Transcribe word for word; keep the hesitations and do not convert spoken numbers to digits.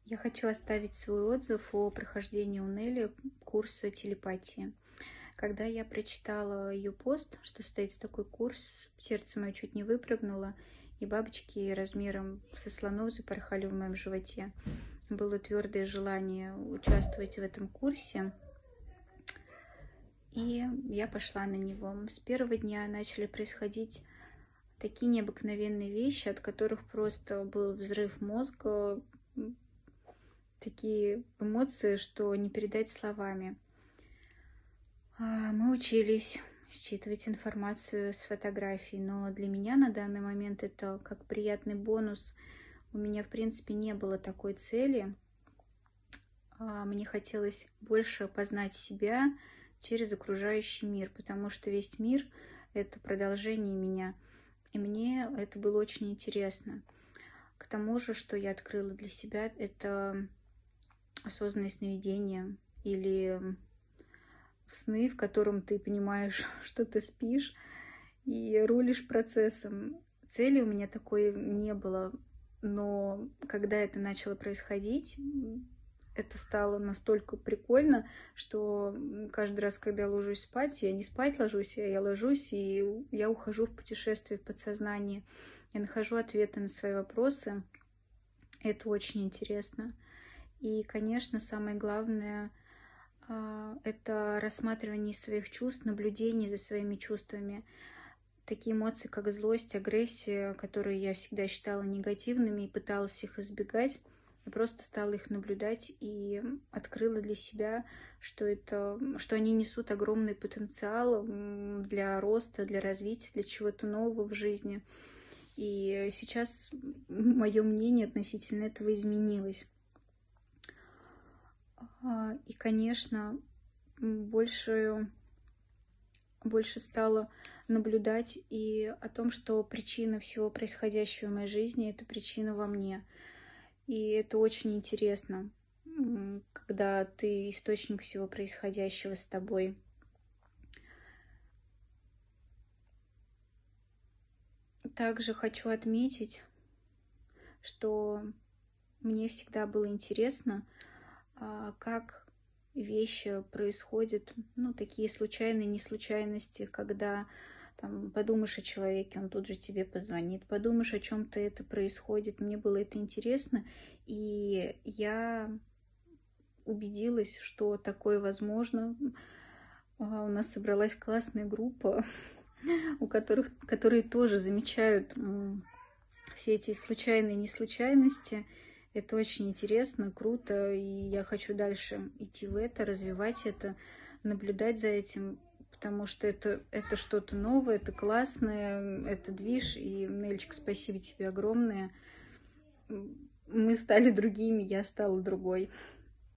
Я хочу оставить свой отзыв о прохождении у Нелли курса телепатии. Когда я прочитала ее пост, что состоится такой курс, сердце мое чуть не выпрыгнуло, и бабочки размером со слонов запорхали в моем животе. Было твердое желание участвовать в этом курсе, и я пошла на него. С первого дня начали происходить такие необыкновенные вещи, от которых просто был взрыв мозга, такие эмоции, что не передать словами. Мы учились считывать информацию с фотографий, но для меня на данный момент это как приятный бонус. У меня, в принципе, не было такой цели. Мне хотелось больше познать себя через окружающий мир, потому что весь мир — это продолжение меня, и мне это было очень интересно. К тому же, что я открыла для себя, это осознанное сновидение или сны, в котором ты понимаешь, что ты спишь и рулишь процессом. Цели у меня такой не было, но когда это начало происходить, это стало настолько прикольно, что каждый раз, когда я ложусь спать, я не спать ложусь, а я ложусь, и я ухожу в путешествие в подсознание. Я нахожу ответы на свои вопросы. Это очень интересно. И, конечно, самое главное — это рассматривание своих чувств, наблюдение за своими чувствами. Такие эмоции, как злость, агрессия, которые я всегда считала негативными и пыталась их избегать, я просто стала их наблюдать и открыла для себя, что, это, что они несут огромный потенциал для роста, для развития, для чего-то нового в жизни. И сейчас мое мнение относительно этого изменилось. И, конечно, больше, больше стала наблюдать и о том, что причина всего происходящего в моей жизни — это причина во мне. И это очень интересно, когда ты источник всего происходящего с тобой. Также хочу отметить, что мне всегда было интересно, как вещи происходят, ну, такие случайные неслучайности, когда там подумаешь о человеке, он тут же тебе позвонит, подумаешь, о чем-то это происходит. Мне было это интересно, и я убедилась, что такое возможно. У нас собралась классная группа, у которых, которые тоже замечают все эти случайные неслучайности. Это очень интересно, круто, и я хочу дальше идти в это, развивать это, наблюдать за этим, потому что это, это что-то новое, это классное, это движ. И, Нельчик, спасибо тебе огромное. Мы стали другими, я стала другой.